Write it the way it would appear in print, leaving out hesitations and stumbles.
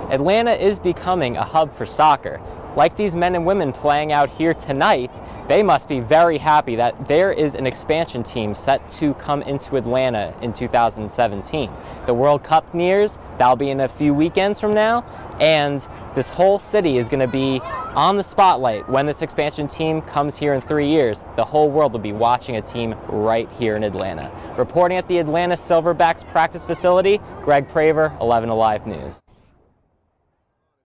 Atlanta is becoming a hub for soccer. Like these men and women playing out here tonight, they must be very happy that there is an expansion team set to come into Atlanta in 2017. The World Cup nears, that'll be in a few weekends from now, and this whole city is going to be on the spotlight when this expansion team comes here in 3 years. The whole world will be watching a team right here in Atlanta. Reporting at the Atlanta Silverbacks practice facility, Greg Praver, 11 Alive News.